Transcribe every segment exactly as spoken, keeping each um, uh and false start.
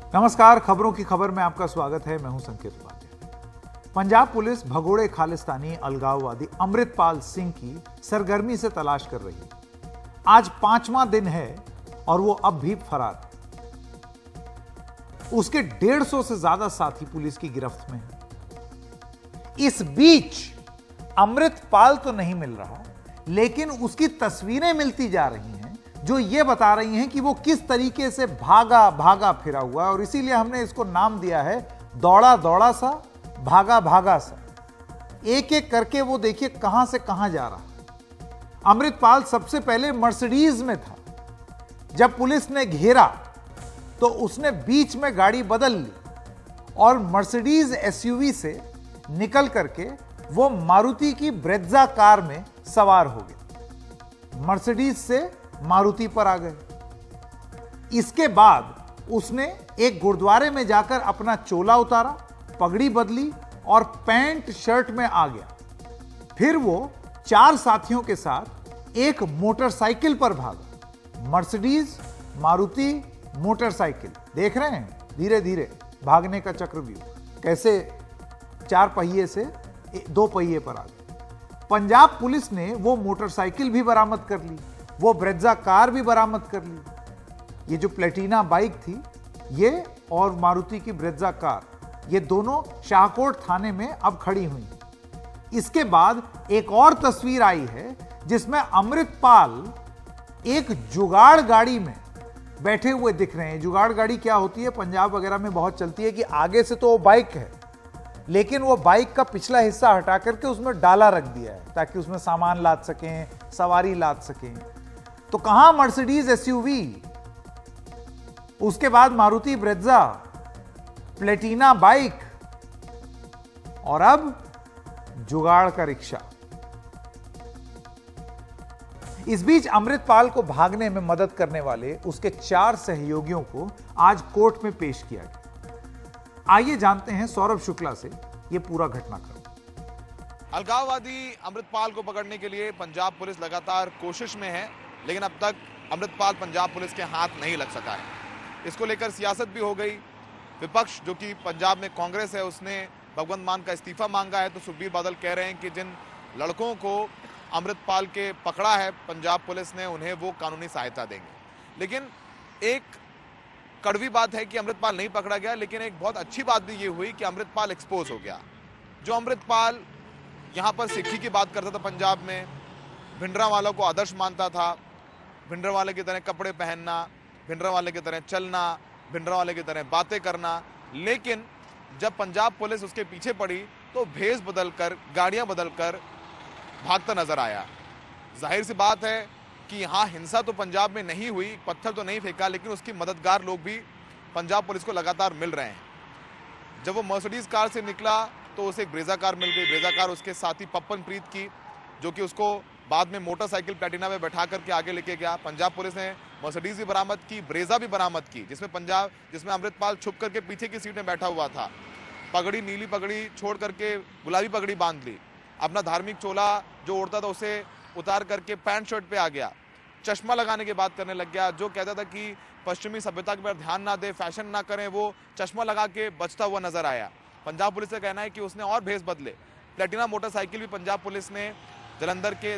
नमस्कार, खबरों की खबर में आपका स्वागत है। मैं हूं संकेत उपाध्याय। पंजाब पुलिस भगोड़े खालिस्तानी अलगाववादी अमृतपाल सिंह की सरगर्मी से तलाश कर रही है। आज पांचवां दिन है और वो अब भी फरार है। उसके डेढ़ सौ से ज्यादा साथी पुलिस की गिरफ्त में हैं। इस बीच अमृतपाल तो नहीं मिल रहा, लेकिन उसकी तस्वीरें मिलती जा रही हैं जो ये बता रही हैं कि वो किस तरीके से भागा भागा फिरा हुआ है। और इसीलिए हमने इसको नाम दिया है दौड़ा दौड़ा सा, भागा भागा सा। एक एक करके वो देखिए कहां से कहां जा रहा है। अमृतपाल सबसे पहले मर्सिडीज में था। जब पुलिस ने घेरा तो उसने बीच में गाड़ी बदल ली और मर्सिडीज एसयूवी से निकल करके वो मारुति की ब्रेज़ा कार में सवार हो गए। मर्सिडीज से मारुति पर आ गए। इसके बाद उसने एक गुरुद्वारे में जाकर अपना चोला उतारा, पगड़ी बदली और पैंट शर्ट में आ गया। फिर वो चार साथियों के साथ एक मोटरसाइकिल पर भागा। मर्सिडीज, मारुति, मोटरसाइकिल, देख रहे हैं धीरे धीरे भागने का चक्रव्यूह कैसे चार पहिए से दो पहिए पर आ गए। पंजाब पुलिस ने वो मोटरसाइकिल भी बरामद कर ली, वो ब्रेज़ा कार भी बरामद कर ली। ये जो प्लेटिना बाइक थी, ये और मारुति की ब्रेज़ा कार, ये दोनों शाहकोट थाने में अब खड़ी हुई। इसके बाद एक और तस्वीर आई है जिसमें अमृतपाल एक जुगाड़ गाड़ी में बैठे हुए दिख रहे हैं। जुगाड़ गाड़ी क्या होती है, पंजाब वगैरह में बहुत चलती है कि आगे से तो वो बाइक है, लेकिन वो बाइक का पिछला हिस्सा हटा करके उसमें डाला रख दिया है ताकि उसमें सामान लाद सकें, सवारी लाद सकें। तो कहां मर्सिडीज एसयूवी, उसके बाद मारुति ब्रेज़ा, प्लेटिना बाइक और अब जुगाड़ का रिक्शा। इस बीच अमृतपाल को भागने में मदद करने वाले उसके चार सहयोगियों को आज कोर्ट में पेश किया गया। आइए जानते हैं सौरभ शुक्ला से यह पूरा घटनाक्रम। अलगाववादी अमृतपाल को पकड़ने के लिए पंजाब पुलिस लगातार कोशिश में है, लेकिन अब तक अमृतपाल पंजाब पुलिस के हाथ नहीं लग सका है। इसको लेकर सियासत भी हो गई। विपक्ष जो कि पंजाब में कांग्रेस है, उसने भगवंत मान का इस्तीफा मांगा है। तो सुखबीर बादल कह रहे हैं कि जिन लड़कों को अमृतपाल के पकड़ा है पंजाब पुलिस ने, उन्हें वो कानूनी सहायता देंगे। लेकिन एक कड़वी बात है कि अमृतपाल नहीं पकड़ा गया, लेकिन एक बहुत अच्छी बात भी ये हुई कि अमृतपाल एक्सपोज हो गया। जो अमृतपाल यहाँ पर सिक्खी की बात करता था, पंजाब में भिंडरांवाला को आदर्श मानता था, भिंडरांवाले की तरह कपड़े पहनना, भिंडरांवाले की तरह चलना, भिंडरांवाले की तरह बातें करना, लेकिन जब पंजाब पुलिस उसके पीछे पड़ी तो भेष बदलकर, गाड़ियां बदलकर भागता नजर आया। जाहिर सी बात है कि यहाँ हिंसा तो पंजाब में नहीं हुई, पत्थर तो नहीं फेंका, लेकिन उसकी मददगार लोग भी पंजाब पुलिस को लगातार मिल रहे हैं। जब वो मर्सिडीज कार से निकला तो उसे एक ब्रेज़ा कार मिल गई। ब्रेज़ा कार उसके साथी पप्पन प्रीत की, जो कि उसको बाद में मोटरसाइकिल प्लेटिना में बैठा करके आगे लेके गया। पंजाब पुलिस ने मर्सिडीज भी बरामद की, ब्रेज़ा भी बरामद की, जिसमें पंजाब जिसमें अमृतपाल छुप करके पीछे की सीट में बैठा हुआ था। पगड़ी, नीली पगड़ी छोड़ करके गुलाबी पगड़ी बांध ली। अपना धार्मिक चोला जो ओढ़ता था उसे उतार करके पैंट शर्ट पे आ गया। चश्मा लगाने की बात करने लग गया। जो कहता था कि पश्चिमी सभ्यता पर ध्यान ना दे, फैशन ना करें, वो चश्मा लगा के बचता हुआ नजर आया। पंजाब पुलिस का कहना है कि उसने और भेष बदले। प्लेटिना मोटरसाइकिल भी पंजाब पुलिस ने जलंधर के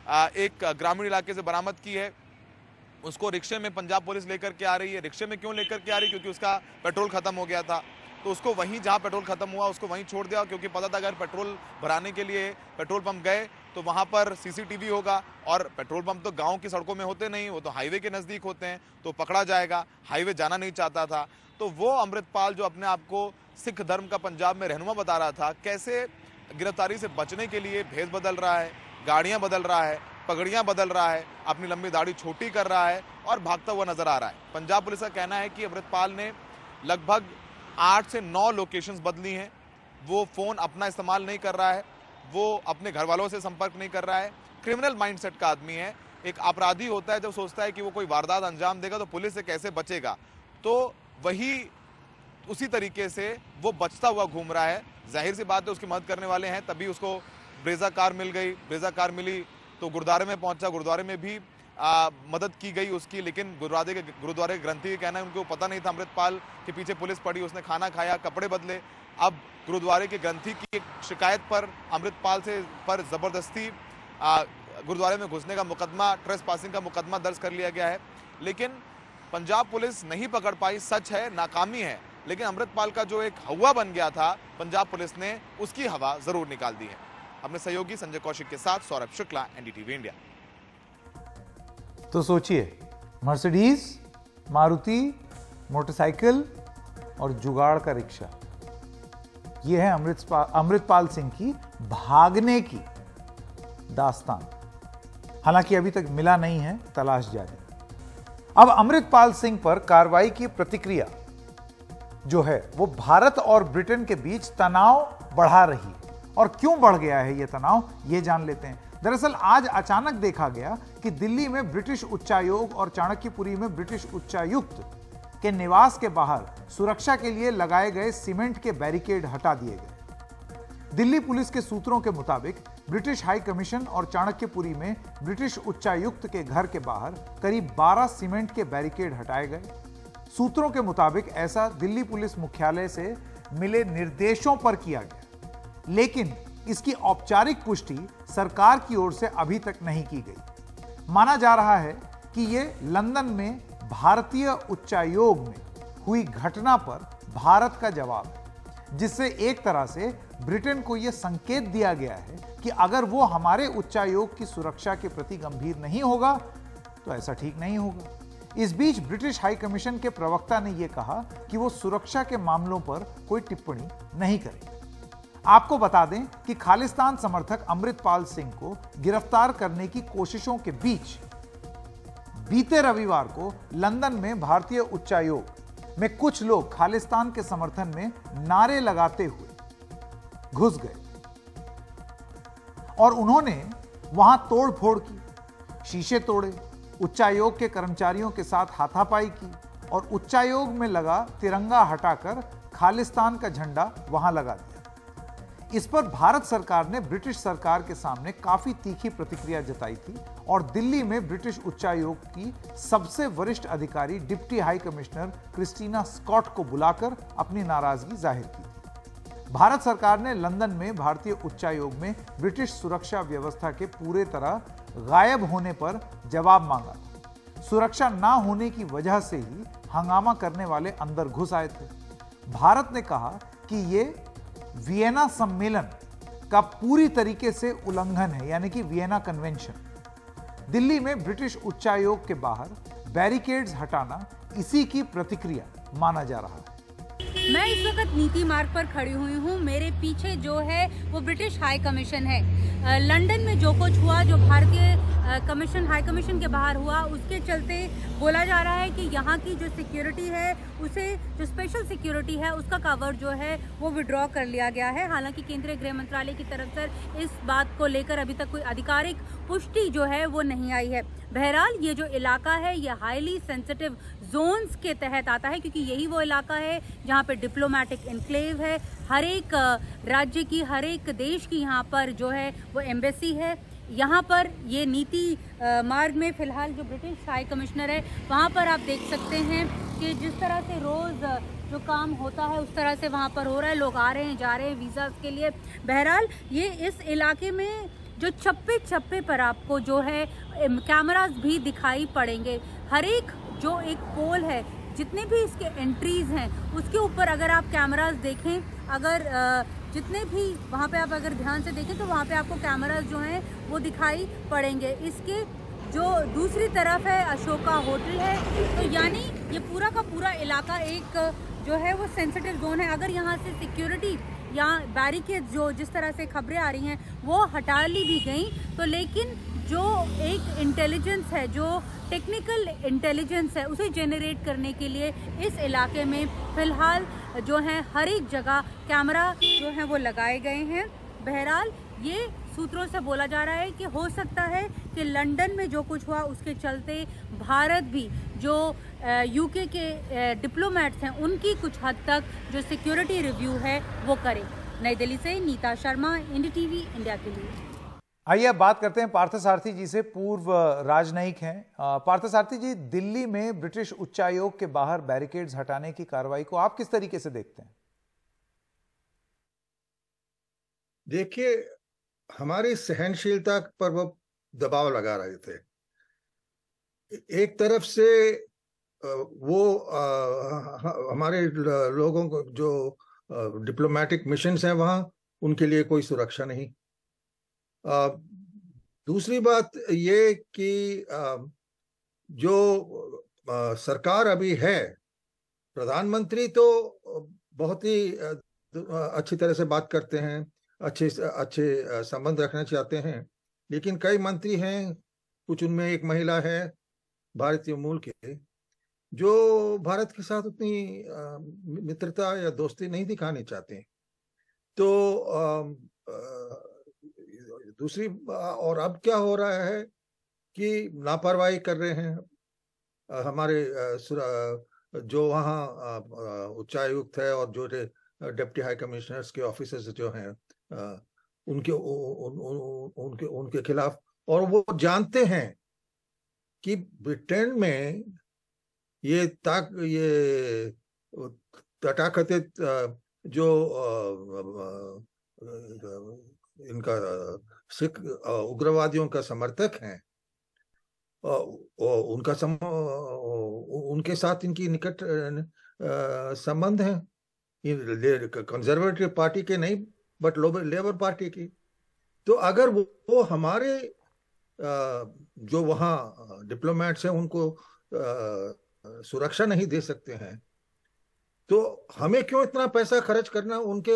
एक ग्रामीण इलाके से बरामद की है। उसको रिक्शे में पंजाब पुलिस लेकर के आ रही है। रिक्शे में क्यों लेकर के आ रही है? क्योंकि उसका पेट्रोल खत्म हो गया था, तो उसको वहीं जहां पेट्रोल खत्म हुआ उसको वहीं छोड़ दिया, क्योंकि पता था अगर पेट्रोल भराने के लिए पेट्रोल पंप गए तो वहां पर सीसीटीवी होगा, और पेट्रोल पंप तो गांव की सड़कों में होते नहीं, वो तो हाईवे के नजदीक होते हैं, तो पकड़ा जाएगा। हाईवे जाना नहीं चाहता था। तो वो अमृतपाल जो अपने आप को सिख धर्म का पंजाब में रहनुमा बता रहा था, कैसे गिरफ्तारी से बचने के लिए भेष बदल रहा है, गाड़ियां बदल रहा है, पगड़ियां बदल रहा है, अपनी लंबी दाढ़ी छोटी कर रहा है और भागता हुआ नजर आ रहा है। पंजाब पुलिस का कहना है कि अमृतपाल ने लगभग आठ से नौ लोकेशंस बदली हैं। वो फोन अपना इस्तेमाल नहीं कर रहा है, वो अपने घर वालों से संपर्क नहीं कर रहा है। क्रिमिनल माइंडसेट का आदमी है। एक अपराधी होता है जब सोचता है कि वो कोई वारदात अंजाम देगा तो पुलिस से कैसे बचेगा, तो वही उसी तरीके से वो बचता हुआ घूम रहा है। जाहिर सी बात है उसकी मदद करने वाले हैं, तभी उसको ब्रेज़ा कार मिल गई। ब्रेज़ा कार मिली तो गुरुद्वारे में पहुंचा। गुरुद्वारे में भी आ, मदद की गई उसकी, लेकिन गुरुद्वारे के गुरुद्वारे के ग्रंथी का कहना है उनको पता नहीं था अमृतपाल के पीछे पुलिस पड़ी, उसने खाना खाया, कपड़े बदले। अब गुरुद्वारे के ग्रंथी की एक शिकायत पर अमृतपाल से पर जबरदस्ती गुरुद्वारे में घुसने का मुकदमा, ट्रेस पासिंग का मुकदमा दर्ज कर लिया गया है। लेकिन पंजाब पुलिस नहीं पकड़ पाई, सच है, नाकामी है, लेकिन अमृतपाल का जो एक हवा बन गया था पंजाब पुलिस ने उसकी हवा जरूर निकाल दी है। अपने सहयोगी संजय कौशिक के साथ सौरभ शुक्ला, एनडीटीवी इंडिया। तो सोचिए, मर्सिडीज, मारुति, मोटरसाइकिल और जुगाड़ का रिक्शा, यह है अमृतपाल अमृतपाल सिंह की भागने की दास्तान। हालांकि अभी तक मिला नहीं है, तलाश जारी। अब अमृतपाल सिंह पर कार्रवाई की प्रतिक्रिया जो है वो भारत और ब्रिटेन के बीच तनाव बढ़ा रही है। और क्यों बढ़ गया है यह तनाव, यह जान लेते हैं। दरअसल आज अचानक देखा गया कि दिल्ली में ब्रिटिश उच्चायोग और चाणक्यपुरी में ब्रिटिश उच्चायुक्त के निवास के बाहर सुरक्षा के लिए लगाए गए सीमेंट के बैरिकेड हटा दिए गए। दिल्ली पुलिस के सूत्रों के मुताबिक ब्रिटिश हाई कमीशन और चाणक्यपुरी में ब्रिटिश उच्चायुक्त के घर के बाहर करीब बारह सीमेंट के बैरिकेड हटाए गए। सूत्रों के मुताबिक ऐसा दिल्ली पुलिस मुख्यालय से मिले निर्देशों पर किया गया, लेकिन इसकी औपचारिक पुष्टि सरकार की ओर से अभी तक नहीं की गई। माना जा रहा है कि यह लंदन में भारतीय उच्चायोग में हुई घटना पर भारत का जवाब है, जिससे एक तरह से ब्रिटेन को यह संकेत दिया गया है कि अगर वो हमारे उच्चायोग की सुरक्षा के प्रति गंभीर नहीं होगा तो ऐसा ठीक नहीं होगा। इस बीच ब्रिटिश हाई कमीशन के प्रवक्ता ने यह कहा कि वो सुरक्षा के मामलों पर कोई टिप्पणी नहीं करेंगे। आपको बता दें कि खालिस्तान समर्थक अमृतपाल सिंह को गिरफ्तार करने की कोशिशों के बीच बीते रविवार को लंदन में भारतीय उच्चायोग में कुछ लोग खालिस्तान के समर्थन में नारे लगाते हुए घुस गए और उन्होंने वहां तोड़फोड़ की, शीशे तोड़े, उच्चायोग के कर्मचारियों के साथ हाथापाई की और उच्चायोग में लगा तिरंगा हटाकर खालिस्तान का झंडा वहां लगा दिया। इस पर भारत सरकार ने ब्रिटिश सरकार के सामने काफी तीखी प्रतिक्रिया जताई थी और दिल्ली में ब्रिटिश उच्चायोग की सबसे वरिष्ठ अधिकारी deputy high commissioner Christina Scott को बुलाकर अपनी नाराजगी जाहिर की थी। भारत सरकार ने लंदन में भारतीय उच्चायोग में ब्रिटिश सुरक्षा व्यवस्था के पूरे तरह गायब होने पर जवाब मांगा था। सुरक्षा ना होने की वजह से ही हंगामा करने वाले अंदर घुस आए थे। भारत ने कहा कि ये वियना सम्मेलन का पूरी तरीके से उल्लंघन है, यानी कि वियना कन्वेंशन। दिल्ली में ब्रिटिश उच्चायोग के बाहर बैरिकेड्स हटाना इसी की प्रतिक्रिया माना जा रहा है। मैं इस वक्त नीति मार्ग पर खड़ी हुई हूँ। मेरे पीछे जो है वो ब्रिटिश हाई कमीशन है। लंदन में जो कुछ हुआ, जो भारतीय कमीशन हाई कमीशन के बाहर हुआ, उसके चलते बोला जा रहा है कि यहाँ की जो सिक्योरिटी है, उसे जो स्पेशल सिक्योरिटी है उसका कवर जो है वो विड्रॉ कर लिया गया है। हालांकि केंद्रीय गृह मंत्रालय की तरफ से इस बात को लेकर अभी तक कोई आधिकारिक पुष्टि जो है वो नहीं आई है। बहरहाल ये जो इलाका है ये हाईली सेंसिटिव जोन्स के तहत आता है, क्योंकि यही वो इलाका है जहाँ पे डिप्लोमेटिक एनक्लेव है। हर एक राज्य की, हर एक देश की यहाँ पर जो है वो एम्बेसी है। यहाँ पर ये नीति मार्ग में फिलहाल जो ब्रिटिश हाई कमिश्नर है वहाँ पर आप देख सकते हैं कि जिस तरह से रोज़ जो काम होता है उस तरह से वहाँ पर हो रहा है। लोग आ रहे हैं, जा रहे हैं वीज़ा के लिए। बहरहाल ये इस इलाके में जो छप्पे छप्पे पर आपको जो है कैमरास भी दिखाई पड़ेंगे। हर एक जो एक पोल है, जितने भी इसके एंट्रीज हैं उसके ऊपर अगर आप कैमरास देखें, अगर जितने भी वहाँ पे आप अगर ध्यान से देखें तो वहाँ पे आपको कैमरास जो हैं वो दिखाई पड़ेंगे। इसके जो दूसरी तरफ है अशोका होटल है, तो यानी ये पूरा का पूरा इलाका एक जो है वो सेंसिटिव जोन है। अगर यहाँ से सिक्योरिटी या बैरिकेड जो जिस तरह से खबरें आ रही हैं वो हटा ली भी गई, तो लेकिन जो एक इंटेलिजेंस है, जो टेक्निकल इंटेलिजेंस है, उसे जेनरेट करने के लिए इस इलाके में फ़िलहाल जो है हर एक जगह कैमरा जो है वो लगाए गए हैं। बहरहाल ये सूत्रों से बोला जा रहा है कि हो सकता है कि लंदन में जो कुछ हुआ उसके चलते भारत भी जो यूके के डिप्लोमेट्स हैं उनकी कुछ हद तक जो सिक्योरिटी रिव्यू है वो करे। नई दिल्ली से नीता शर्मा, एनडीटीवी इंडिया के लिए। आइए अब बात करते हैं पार्थसारथी जी से। पूर्व राजनयिक हैं पार्थसारथी जी। दिल्ली में ब्रिटिश उच्चायोग के बाहर बैरिकेड्स हटाने की कार्रवाई को आप किस तरीके से देखते हैं? देखिए, हमारी सहनशीलता पर वो दबाव लगा रहे थे। एक तरफ से वो हमारे लोगों को जो डिप्लोमेटिक मिशंस हैं वहां, उनके लिए कोई सुरक्षा नहीं। आ, दूसरी बात ये कि आ, जो आ, सरकार अभी है, प्रधानमंत्री तो बहुत ही अच्छी तरह से बात करते हैं, अच्छे अच्छे संबंध रखना चाहते हैं, लेकिन कई मंत्री हैं, कुछ उनमें एक महिला है भारतीय मूल के, जो भारत के साथ उतनी मित्रता या दोस्ती नहीं दिखानी चाहते। तो आ, आ, दूसरी और अब क्या हो रहा है कि लापरवाही कर रहे हैं हमारे जो वहाँ उच्चायुक्त है और जो डिप्टी हाई कमिश्नर्स के ऑफिसर्स जो हैं उनके उन, उन, उनके उनके खिलाफ। और वो जानते हैं कि ब्रिटेन में ये ताक ये तथाकथित जो इनका सिख उग्रवादियों का समर्थक हैं, उनका सम, उनके साथ इनकी निकट संबंध है, कंजर्वेटिव पार्टी के नहीं बट लेबर पार्टी की। तो अगर वो, वो हमारे जो वहाँ डिप्लोमेट्स हैं उनको सुरक्षा नहीं दे सकते हैं, तो हमें क्यों इतना पैसा खर्च करना उनके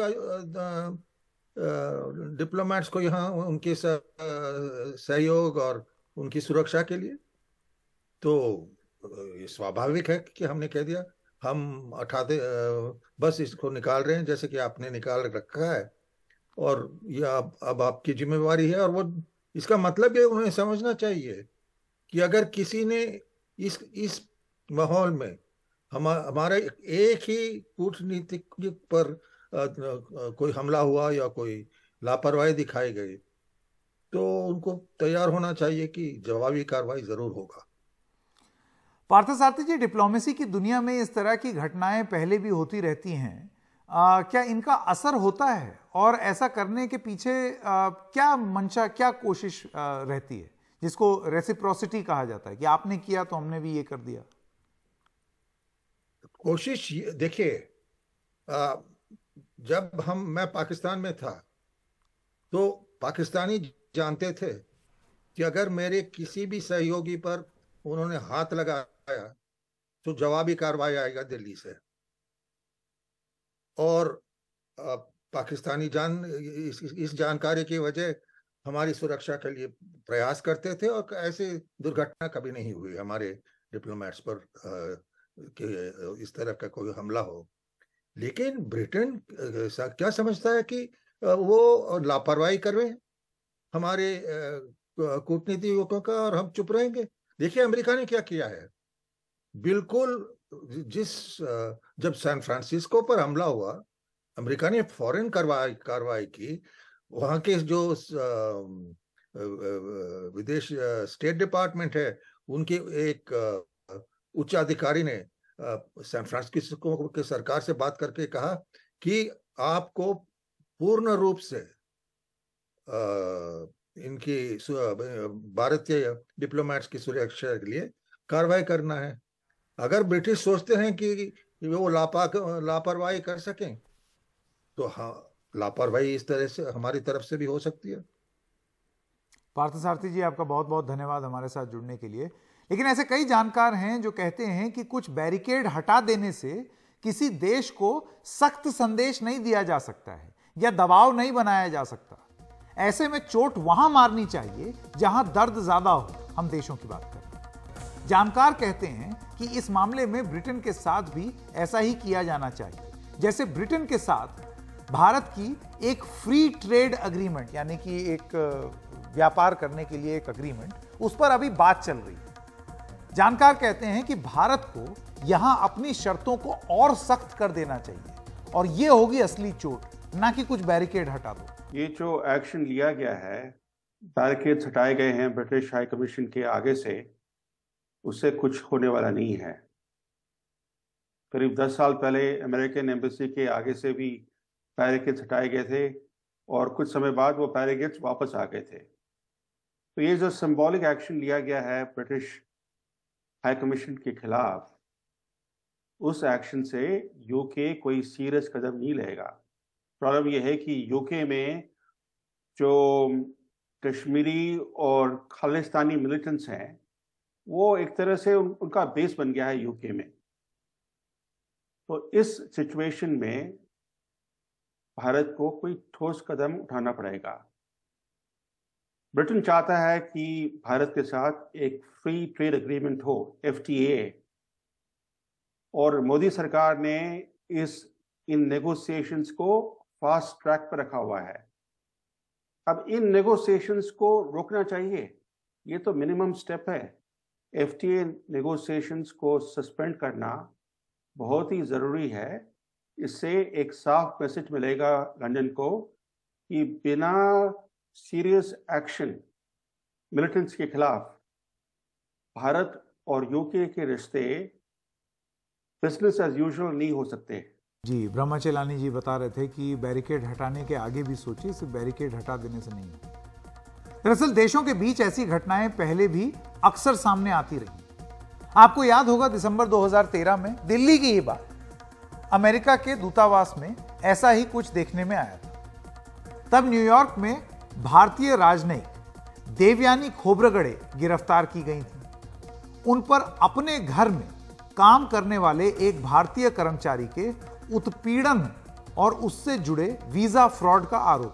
डिप्लोमेट्स को यहाँ उनके सहयोग और उनकी सुरक्षा के लिए? तो ये स्वाभाविक है कि हमने कह दिया हम हटाते, बस इसको निकाल रहे हैं जैसे कि आपने निकाल रखा है, और ये अब अब आपकी जिम्मेवारी है। और वो इसका मतलब ये उन्हें समझना चाहिए कि अगर किसी ने इस इस माहौल में हम हमारा एक ही कूटनीतिक पर आ, आ, कोई हमला हुआ या कोई लापरवाही दिखाई गई, तो उनको तैयार होना चाहिए कि जवाबी कार्रवाई जरूर होगा। पार्थसारथी जी, डिप्लोमेसी की दुनिया में इस तरह की घटनाएं पहले भी होती रहती हैं। आ, क्या इनका असर होता है, और ऐसा करने के पीछे आ, क्या मंशा, क्या कोशिश आ, रहती है, जिसको रेसिप्रोसिटी कहा जाता है कि आपने किया तो हमने भी ये कर दिया? कोशिश देखिए, जब हम मैं पाकिस्तान में था तो पाकिस्तानी जानते थे कि अगर मेरे किसी भी सहयोगी पर उन्होंने हाथ लगाया तो जवाबी कार्रवाई आएगा दिल्ली से। और पाकिस्तानी जान इस, इस जानकारी की वजह हमारी सुरक्षा के लिए प्रयास करते थे, और ऐसे दुर्घटना कभी नहीं हुई हमारे डिप्लोमेट्स पर कि इस तरह का कोई हमला हो। लेकिन ब्रिटेन क्या समझता है कि वो लापरवाही कर रहे हैं हमारे कूटनीतिकों का, और हम चुप रहेंगे? देखिए अमेरिका ने क्या किया है। बिल्कुल जिस जब सैन फ्रांसिस्को पर हमला हुआ, अमेरिका ने फौरन कार्रवाई कार्रवाई की। वहाँ के जो विदेश स्टेट डिपार्टमेंट है, उनके एक उच्च अधिकारी ने सैन फ्रांसिस्को के सरकार से बात करके कहा कि आपको पूर्ण रूप से इनकी भारतीय डिप्लोमेट्स की सुरक्षा के लिए कार्रवाई करना है। अगर ब्रिटिश सोचते हैं कि वो लापा लापरवाही कर सकें, तो हाँ, लापरवाही इस तरह से हमारी तरफ से भी हो सकती है। पार्थसारथी जी, आपका बहुत बहुत धन्यवाद हमारे साथ जुड़ने के लिए। लेकिन ऐसे कई जानकार हैं जो कहते हैं कि कुछ बैरिकेड हटा देने से किसी देश को सख्त संदेश नहीं दिया जा सकता है या दबाव नहीं बनाया जा सकता। ऐसे में चोट वहां मारनी चाहिए जहां दर्द ज्यादा हो। हम देशों की बात करें। जानकार कहते हैं कि इस मामले में ब्रिटेन के साथ भी ऐसा ही किया जाना चाहिए, जैसे ब्रिटेन के साथ भारत की एक फ्री ट्रेड अग्रीमेंट, यानी कि एक व्यापार करने के लिए एक अग्रीमेंट, उस पर अभी बात चल रही है। जानकार कहते हैं कि भारत को यहां अपनी शर्तों को और सख्त कर देना चाहिए, और यह होगी असली चोट, ना कि कुछ बैरिकेड हटा दो। ये जो एक्शन लिया गया है बैरिकेड्स हटाए गए हैं ब्रिटिश हाई कमीशन के आगे से, उससे कुछ होने वाला नहीं है। करीब दस साल पहले अमेरिकन एम्बेसी के आगे से भी बैरिकेड्स हटाए गए थे और कुछ समय बाद वो बैरिकेड्स वापस आ गए थे। तो ये जो सिंबॉलिक एक्शन लिया गया है ब्रिटिश हाई कमीशन के खिलाफ, उस एक्शन से यूके कोई सीरियस कदम नहीं लेगा। प्रॉब्लम यह है कि यूके में जो कश्मीरी और खालिस्तानी मिलिटेंट्स हैं, वो एक तरह से उन, उनका बेस बन गया है यूके में। तो इस सिचुएशन में भारत को कोई ठोस कदम उठाना पड़ेगा। ब्रिटेन चाहता है कि भारत के साथ एक फ्री ट्रेड एग्रीमेंट हो, एफ टी ए, और मोदी सरकार ने इस इन नेगोशिएशंस को फास्ट ट्रैक पर रखा हुआ है। अब इन नेगोशिएशंस को रोकना चाहिए, ये तो मिनिमम स्टेप है। एफ टी ए नेगोशिएशंस को सस्पेंड करना बहुत ही ज़रूरी है। इससे एक साफ मैसेज मिलेगा लंदन को कि बिना सीरियस एक्शन मिलिटेंट्स के खिलाफ भारत और यूके के रिश्ते बिजनेस एज यूजुअल नहीं हो सकते। जी, ब्रह्मा चेलानी जी बता रहे थे कि बैरिकेड हटाने के आगे भी सोचिए, सिर्फ बैरिकेड हटा देने से नहीं। दरअसल देशों के बीच ऐसी घटनाएं पहले भी अक्सर सामने आती रही। आपको याद होगा दिसंबर दो हज़ार तेरह में दिल्ली की ये बात, अमेरिका के दूतावास में ऐसा ही कुछ देखने में आया था। तब न्यूयॉर्क में भारतीय राजनयिक देवयानी खोब्रगड़े गिरफ्तार की गई थी। उन पर अपने घर में काम करने वाले एक भारतीय कर्मचारी के उत्पीड़न और उससे जुड़े वीजा फ्रॉड का आरोप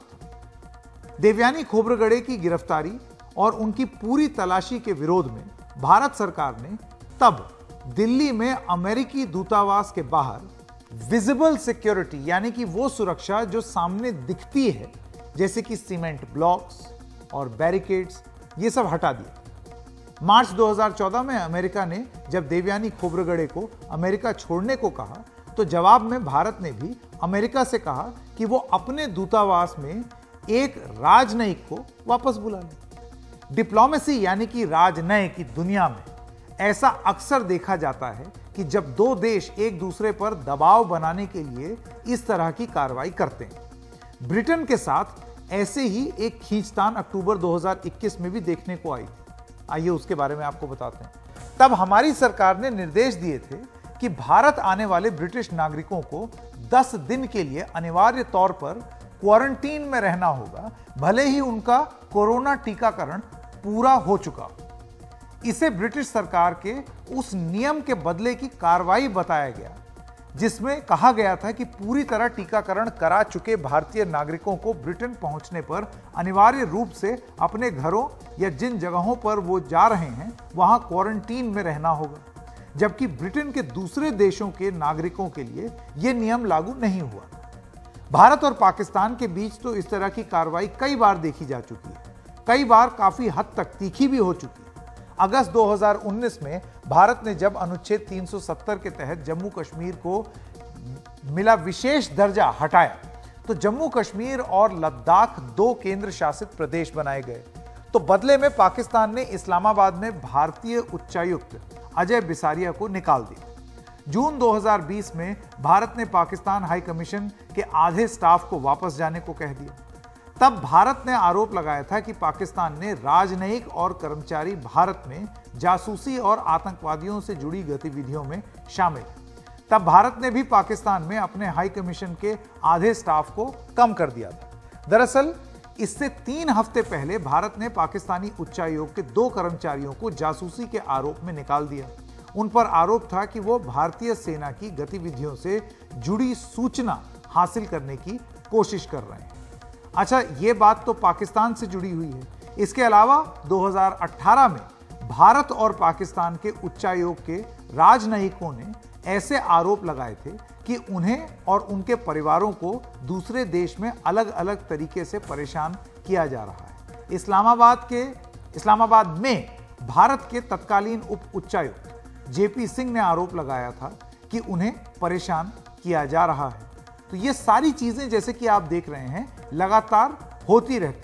था। देवयानी खोब्रगड़े की गिरफ्तारी और उनकी पूरी तलाशी के विरोध में भारत सरकार ने तब दिल्ली में अमेरिकी दूतावास के बाहर विजिबल सिक्योरिटी, यानी कि वो सुरक्षा जो सामने दिखती है, जैसे कि सीमेंट ब्लॉक्स और बैरिकेड्स, ये सब हटा दिया। मार्च दो हज़ार चौदह में अमेरिका ने जब देवयानी खोब्रगड़े को अमेरिका छोड़ने को कहा, तो जवाब में भारत ने भी अमेरिका से कहा कि वो अपने दूतावास में एक राजनयिक को वापस बुला ले। डिप्लोमेसी यानी कि राजनयिक की दुनिया में ऐसा अक्सर देखा जाता है कि जब दो देश एक दूसरे पर दबाव बनाने के लिए इस तरह की कार्रवाई करते हैं। ब्रिटेन के साथ ऐसे ही एक खींचतान अक्टूबर दो हज़ार इक्कीस में भी देखने को आई थी। आइए उसके बारे में आपको बताते हैं। तब हमारी सरकार ने निर्देश दिए थे कि भारत आने वाले ब्रिटिश नागरिकों को दस दिन के लिए अनिवार्य तौर पर क्वारंटीन में रहना होगा, भले ही उनका कोरोना टीकाकरण पूरा हो चुका। इसे ब्रिटिश सरकार के उस नियम के बदले की कार्रवाई बताया गया, जिसमें कहा गया था कि पूरी तरह टीकाकरण करा चुके भारतीय नागरिकों को ब्रिटेन पहुंचने पर अनिवार्य रूप से अपने घरों या जिन जगहों पर वो जा रहे हैं वहां क्वारंटीन में रहना होगा, जबकि ब्रिटेन के दूसरे देशों के नागरिकों के लिए यह नियम लागू नहीं हुआ। भारत और पाकिस्तान के बीच तो इस तरह की कार्रवाई कई बार देखी जा चुकी है, कई बार काफी हद तक तीखी भी हो चुकी है। अगस्त दो हज़ार उन्नीस में भारत ने जब अनुच्छेद तीन सौ सत्तर के तहत जम्मू कश्मीर को मिला विशेष दर्जा हटाया, तो जम्मू कश्मीर और लद्दाख दो केंद्र शासित प्रदेश बनाए गए। तो बदले में पाकिस्तान ने इस्लामाबाद में भारतीय उच्चायुक्त अजय बिसारिया को निकाल दिया। जून दो हज़ार बीस में भारत ने पाकिस्तान हाई कमीशन के आधे स्टाफ को वापस जाने को कह दिया। तब भारत ने आरोप लगाया था कि पाकिस्तान ने राजनयिक और कर्मचारी भारत में जासूसी और आतंकवादियों से जुड़ी गतिविधियों में शामिल है। तब भारत ने भी पाकिस्तान में अपने हाई कमीशन के आधे स्टाफ को कम कर दिया था। दरअसल इससे तीन हफ्ते पहले भारत ने पाकिस्तानी उच्चायोग के दो कर्मचारियों को जासूसी के आरोप में निकाल दिया। उन पर आरोप था कि वो भारतीय सेना की गतिविधियों से जुड़ी सूचना हासिल करने की कोशिश कर रहे हैं। अच्छा, ये बात तो पाकिस्तान से जुड़ी हुई है। इसके अलावा दो हज़ार अठारह में भारत और पाकिस्तान के उच्चायोग के राजनयिकों ने ऐसे आरोप लगाए थे कि उन्हें और उनके परिवारों को दूसरे देश में अलग अलग तरीके से परेशान किया जा रहा है। इस्लामाबाद के इस्लामाबाद में भारत के तत्कालीन उप उच्चायुक्त जेपी सिंह ने आरोप लगाया था कि उन्हें परेशान किया जा रहा है। तो ये सारी चीजें जैसे कि आप देख रहे हैं लगातार होती रहती है।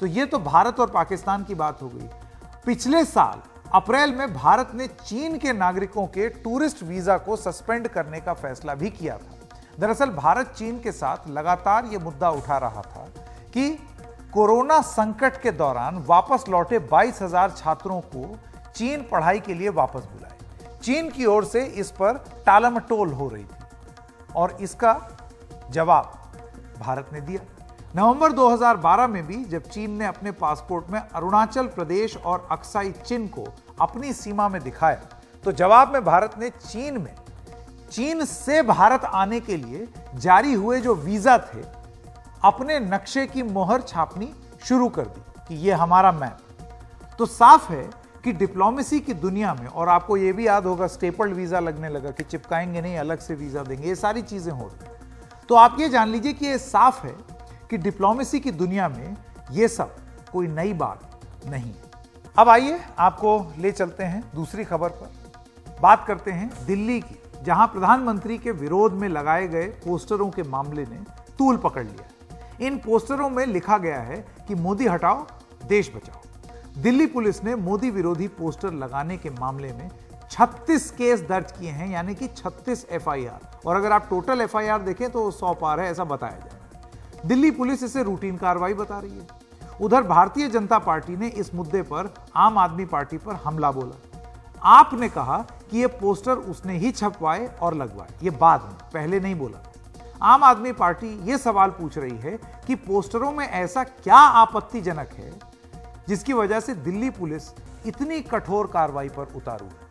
तो ये तो भारत और पाकिस्तान की बात हो गई। पिछले साल अप्रैल में भारत ने चीन के नागरिकों के टूरिस्ट वीजा को सस्पेंड करने का फैसला भी किया था। दरअसल भारत चीन के साथ लगातार यह मुद्दा उठा रहा था कि कोरोना संकट के दौरान वापस लौटे बाईस हजार छात्रों को चीन पढ़ाई के लिए वापस बुलाए। चीन की ओर से इस पर टालमटोल हो रही थी और इसका जवाब भारत ने दिया। नवंबर दो हज़ार बारह में भी जब चीन ने अपने पासपोर्ट में अरुणाचल प्रदेश और अक्साई चिन्ह को अपनी सीमा में दिखाया, तो जवाब में भारत ने चीन में चीन से भारत आने के लिए जारी हुए जो वीजा थे, अपने नक्शे की मोहर छापनी शुरू कर दी कि यह हमारा मैप। तो साफ है कि डिप्लोमेसी की दुनिया में, और आपको यह भी याद होगा स्टेपल्ड वीजा लगने लगा कि चिपकाएंगे नहीं, अलग से वीजा देंगे, ये सारी चीजें हो रही। तो आप ये जान लीजिए कि यह साफ है कि डिप्लोमेसी की दुनिया में यह सब कोई नई बात नहीं। अब आइए आपको ले चलते हैं दूसरी खबर पर। बात करते हैं दिल्ली की, जहां प्रधानमंत्री के विरोध में लगाए गए पोस्टरों के मामले ने तूल पकड़ लिया। इन पोस्टरों में लिखा गया है कि मोदी हटाओ देश बचाओ। दिल्ली पुलिस ने मोदी विरोधी पोस्टर लगाने के मामले में छत्तीस केस दर्ज किए हैं, यानी कि छत्तीस एफ आई आर, और अगर आप टोटल एफ आई आर देखें तो सौ पार है, ऐसा बताया जाए। दिल्ली पुलिस इसे रूटीन कार्रवाई बता रही है। उधर भारतीय जनता पार्टी ने इस मुद्दे पर आम आदमी पार्टी पर हमला बोला। आपने कहा कि यह पोस्टर उसने ही छपवाए और लगवाए, ये बाद में, पहले नहीं बोला। आम आदमी पार्टी यह सवाल पूछ रही है कि पोस्टरों में ऐसा क्या आपत्तिजनक है जिसकी वजह से दिल्ली पुलिस इतनी कठोर कार्रवाई पर उतारू है।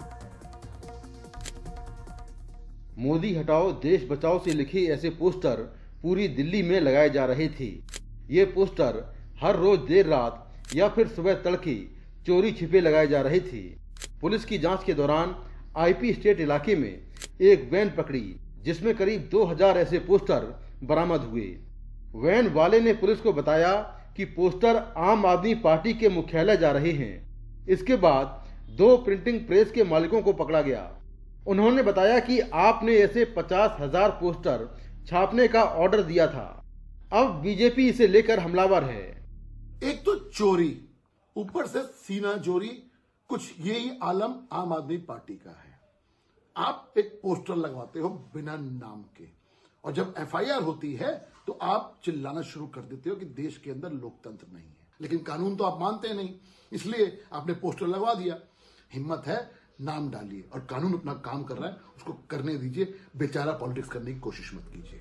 मोदी हटाओ देश बचाओ से लिखे ऐसे पोस्टर पूरी दिल्ली में लगाए जा रहे थे। ये पोस्टर हर रोज देर रात या फिर सुबह तड़के चोरी छिपे लगाए जा रहे थे। पुलिस की जांच के दौरान आईपी स्टेट इलाके में एक वैन पकड़ी जिसमें करीब दो हज़ार ऐसे पोस्टर बरामद हुए। वैन वाले ने पुलिस को बताया कि पोस्टर आम आदमी पार्टी के मुख्यालय जा रहे हैं। इसके बाद दो प्रिंटिंग प्रेस के मालिकों को पकड़ा गया। उन्होंने बताया कि आपने ऐसे पचास हजार पोस्टर छापने का ऑर्डर दिया था। अब बीजेपी इसे लेकर हमलावर है। एक तो चोरी, ऊपर से सीना चोरी, कुछ यही आलम आम आदमी पार्टी का है। आप एक पोस्टर लगवाते हो बिना नाम के, और जब एफ आई आर होती है तो आप चिल्लाना शुरू कर देते हो कि देश के अंदर लोकतंत्र नहीं है। लेकिन कानून तो आप मानते नहीं, इसलिए आपने पोस्टर लगवा दिया। हिम्मत है नाम डालिए, और कानून अपना काम कर रहा है, उसको करने दीजिए। बेचारा पॉलिटिक्स करने की कोशिश मत कीजिए।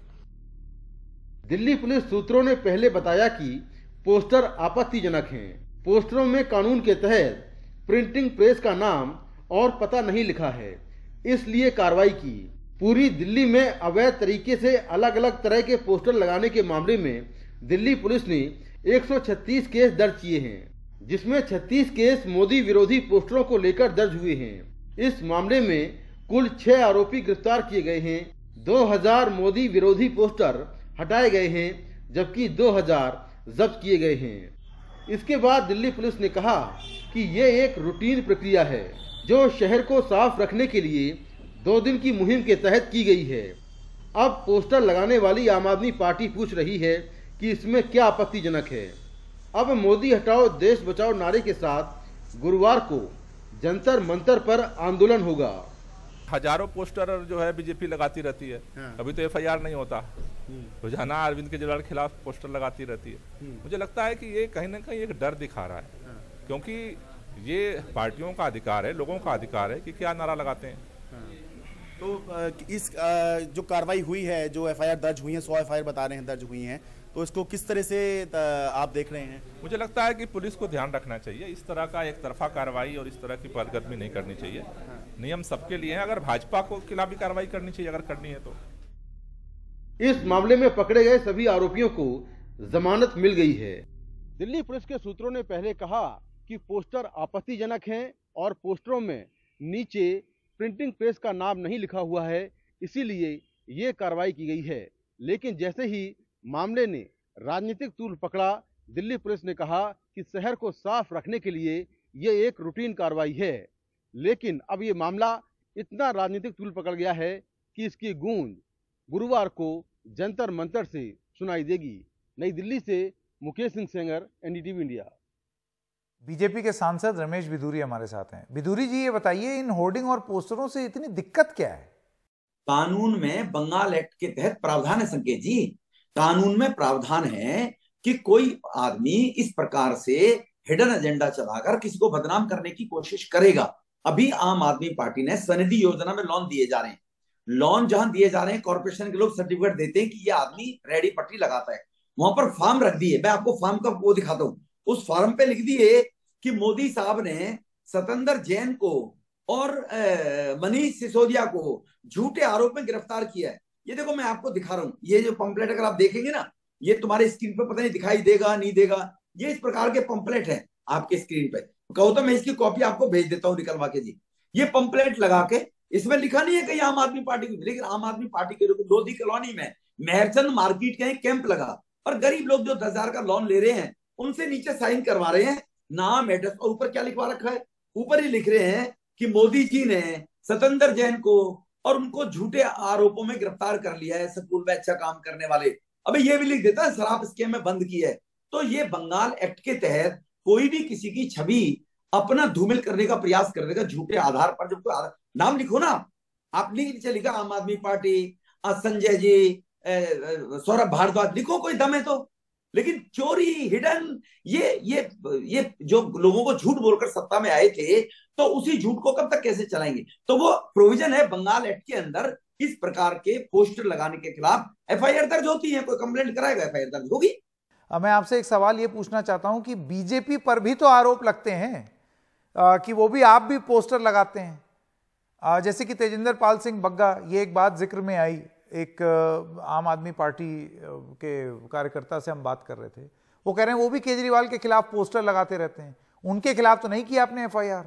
दिल्ली पुलिस सूत्रों ने पहले बताया कि पोस्टर आपत्तिजनक हैं। पोस्टरों में कानून के तहत प्रिंटिंग प्रेस का नाम और पता नहीं लिखा है, इसलिए कार्रवाई की। पूरी दिल्ली में अवैध तरीके से अलग अलग तरह के पोस्टर लगाने के मामले में दिल्ली पुलिस ने एक सौ छत्तीस केस दर्ज किए हैं, जिसमें छत्तीस केस मोदी विरोधी पोस्टरों को लेकर दर्ज हुए हैं। इस मामले में कुल छह आरोपी गिरफ्तार किए गए हैं। दो हज़ार मोदी विरोधी पोस्टर हटाए गए हैं, जबकि दो हज़ार जब्त किए गए हैं। इसके बाद दिल्ली पुलिस ने कहा कि यह एक रूटीन प्रक्रिया है जो शहर को साफ रखने के लिए दो दिन की मुहिम के तहत की गई है। अब पोस्टर लगाने वाली आम आदमी पार्टी पूछ रही है कि इसमें क्या आपत्तिजनक है। अब मोदी हटाओ देश बचाओ नारे के साथ गुरुवार को जंतर मंतर पर आंदोलन होगा। हजारों पोस्टर जो है बीजेपी लगाती रहती है, हाँ। कभी तो एफ आई आर नहीं होता। रोजाना अरविंद केजरीवाल के खिलाफ पोस्टर लगाती रहती है। मुझे लगता है कि ये कहीं ना कहीं एक डर दिखा रहा है, क्योंकि ये पार्टियों का अधिकार है, लोगों का अधिकार है कि क्या नारा लगाते हैं। तो इस जो कार्रवाई हुई है, जो एफ आई आर दर्ज हुई है, सौ एफ आई आर बता रहे हैं दर्ज हुई हैं, तो इसको किस तरह से आप देख रहे हैं? मुझे लगता है कि पुलिस को ध्यान रखना चाहिए, इस तरह का एक तरफा कार्रवाई और इस तरह की पहलकदमी नहीं करनी चाहिए। नियम सबके लिए है, अगर भाजपा को खिलाफ भी कार्रवाई करनी चाहिए अगर करनी है तो। इस मामले में पकड़े गए सभी आरोपियों को जमानत मिल गई है। दिल्ली पुलिस के सूत्रों ने पहले कहा कि पोस्टर आपत्तिजनक हैं और पोस्टरों में नीचे प्रिंटिंग प्रेस का नाम नहीं लिखा हुआ है, इसीलिए ये कार्रवाई की गई है। लेकिन जैसे ही मामले ने राजनीतिक तूल पकड़ा, दिल्ली पुलिस ने कहा कि शहर को साफ रखने के लिए ये एक रूटीन कार्रवाई है। लेकिन अब ये मामला इतना राजनीतिक तूल पकड़ गया है कि इसकी गूंज गुरुवार को जंतर मंतर से सुनाई देगी। नई दिल्ली से Mukesh Singh Sengar, NDTV India. BJP के सांसद रमेश बिधूरी हमारे साथ हैं। बिधूरी जी, ये बताइए, इन होर्डिंग और पोस्टरों से इतनी दिक्कत क्या है? कानून में बंगाल एक्ट के तहत प्रावधान है संकेत जी, कानून में प्रावधान है कि कोई आदमी इस प्रकार से हिडन एजेंडा चलाकर किसी को बदनाम करने की कोशिश करेगा। अभी आम आदमी पार्टी ने स्वनिधि योजना में लोन दिए जा रहे हैं, लोन जहां दिए जा रहे हैं कॉर्पोरेशन के लोग सर्टिफिकेट देते हैं कि ये आदमी रेडी पट्टी लगाता है, वहां पर फॉर्म रख दिए। मैं आपको फॉर्म का वो दिखाता हूं, उस फॉर्म पे लिख दिए कि मोदी साहब ने सतेंद्र जैन को और मनीष सिसोदिया को झूठे आरोप में गिरफ्तार किया है। ये देखो मैं आपको दिखा रहा हूं, ये जो पंपलेट अगर आप देखेंगे ना, ये तुम्हारे स्क्रीन पे पता नहीं दिखाई देगा नहीं देगा, ये इस प्रकार के पंपलेट है आपके स्क्रीन पे। कहो तो मैं इसकी कॉपी आपको भेज देता हूं निकलवा के जी। ये पंपलेट लगा के, इसमें लिखा नहीं है कहीं आम आदमी पार्टी की, लेकिन आम आदमी पार्टी के लोग लोधी कॉलोनी में मेहरचंद मार्केट का एक कैंप लगा और गरीब लोग जो दस हजार का लोन ले रहे हैं उनसे नीचे साइन करवा रहे हैं, नाम एड्रेस, और ऊपर क्या लिखवा रखा है, ऊपर ही लिख रहे हैं कि मोदी जी ने सतेंद्र जैन को और उनको झूठे आरोपों में गिरफ्तार कर लिया है, स्कूल में अच्छा काम करने वाले। अबे ये भी लिख देता है शराब स्कीम में बंद की है। तो ये बंगाल एक्ट के तहत कोई भी किसी की छवि अपना धूमिल करने का प्रयास कर देगा झूठे आधार पर। जब कोई नाम लिखो ना, आप नीचे लिखा आम आदमी पार्टी, संजय जी, सौरभ भारद्वाज, लिखो कोई दम है तो। लेकिन चोरी, हिडन, ये ये ये जो लोगों को झूठ बोलकर सत्ता में आए थे, तो उसी झूठ को कब तक कैसे चलाएंगे? तो वो प्रोविजन है बंगाल एक्ट के अंदर, इस प्रकार के पोस्टर लगाने के खिलाफ एफआईआर दर्ज होती है। कोई कंप्लेंट कराएगा, एफआईआर दर्ज होगी। अब मैं आपसे एक सवाल ये पूछना चाहता हूं कि बीजेपी पर भी तो आरोप लगते हैं आ, कि वो भी, आप भी पोस्टर लगाते हैं, आ, जैसे कि तेजिंदर पाल सिंह बग्गा, ये एक बात जिक्र में आई, एक आम आदमी पार्टी के कार्यकर्ता से हम बात कर रहे थे, वो कह रहे हैं वो भी केजरीवाल के खिलाफ पोस्टर लगाते रहते हैं, उनके खिलाफ तो नहीं किया आपने एफआईआर?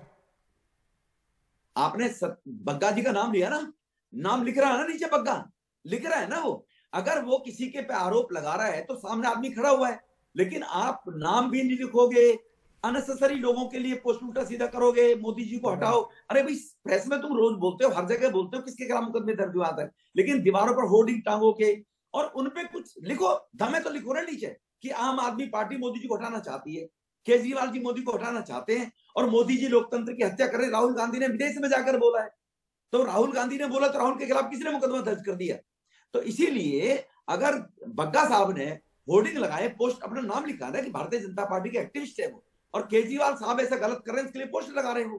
आपने बग्गा जी का नाम लिया ना, नाम लिख रहा है ना नीचे, बग्गा लिख रहा है ना वो। अगर वो किसी के पे आरोप लगा रहा है तो सामने आदमी खड़ा हुआ है, लेकिन आप नाम भी नहीं लिखोगे, अननेसेसरी लोगों के लिए पोस्ट उल्टा सीधा करोगे, मोदी जी को हटाओ। अरे भाई, प्रेस में तुम रोज बोलते हो, हर जगह बोलते हो किसके खिलाफ मुकदमे दर्ज हुआ है, लेकिन दीवारों पर होर्डिंग टांगो के और उनपे कुछ लिखो, दमे तो लिखो ना नीचे कि आम आदमी पार्टी मोदी जी को हटाना चाहती है, केजरीवाल जी मोदी को हटाना चाहते हैं और मोदी जी लोकतंत्र की हत्या कर रहे। राहुल गांधी ने विदेश में जाकर बोला है, तो राहुल गांधी ने बोला तो राहुल के खिलाफ किसी ने मुकदमा दर्ज कर दिया। तो इसीलिए अगर बग्गा साहब ने होर्डिंग लगाए, पोस्ट अपना नाम लिखा है कि भारतीय जनता पार्टी के एक्टिविस्ट है वो, और केजरीवाल साहब ऐसा गलत कर रहे हैं, इसके लिए पोस्ट लगा रहे हैं वो।